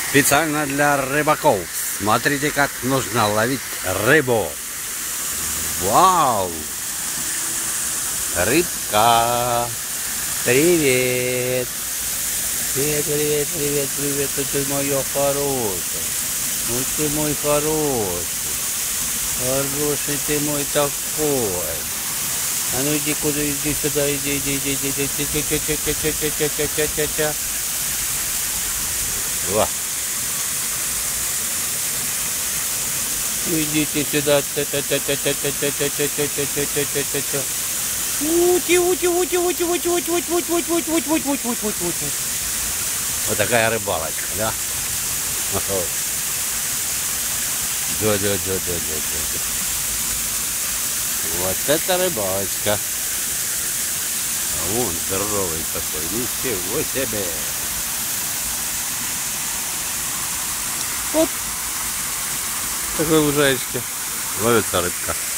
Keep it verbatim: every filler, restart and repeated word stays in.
Специально для рыбаков. Смотрите, как нужно ловить рыбу. Вау! Рыбка! Привет! Привет, привет, привет, привет, ну ты моя хорошая. Ну ты мой хороший. Хороший ты мой такой. А ну иди куда, иди сюда, иди, иди, иди, иди, иди, иди, иди, иди, иди, иди, иди, иди, иди. Во. Идите сюда. Ути, ути, ути, ути, ути, ути, ути, ути, ути, ути, ути, ути, ути, ути, ути. Вот такая рыбалочка, да? Да, да, да, да, да, да. Вот это рыбалочка. А вон здоровый такой, ничего себе. Вот такой лужаечке ловится рыбка.